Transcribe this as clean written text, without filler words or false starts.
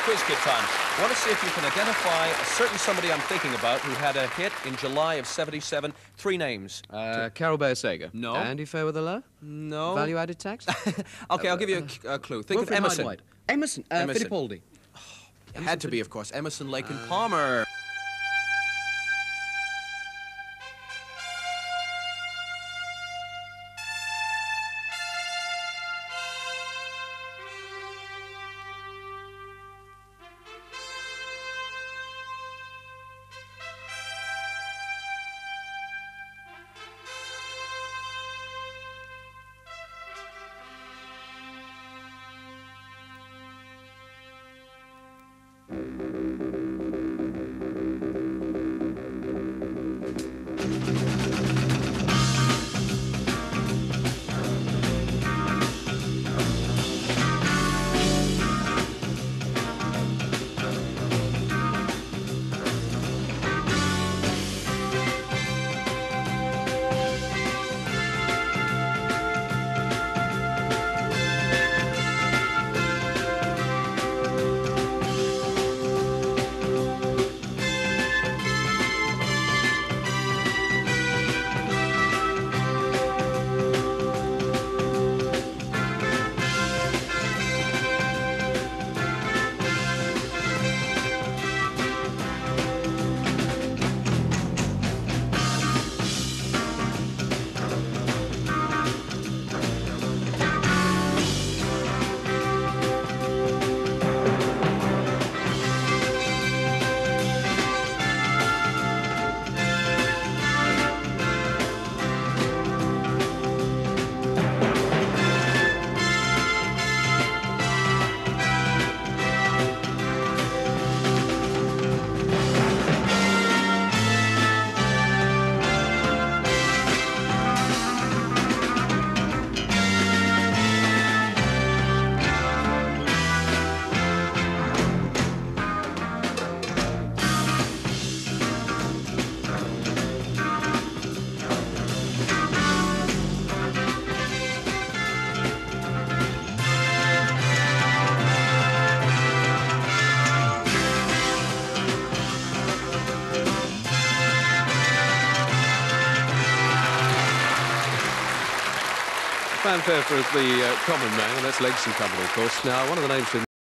Quiz Kid time. I want to see if you can identify a certain somebody I'm thinking about who had a hit in July of '77. Three names. Carol Bayer-Sager. No. Andy Fairweather-Low? No. Value-added tax? Okay, I'll give you a clue. Think Wilfred of Emerson. Hyde-White. Emerson. Emerson. Fittipaldi. It had to be, of course, Emerson, Lake and Palmer. Fanfare for the common man, and that's Legs and Company, of course. Now, one of the names from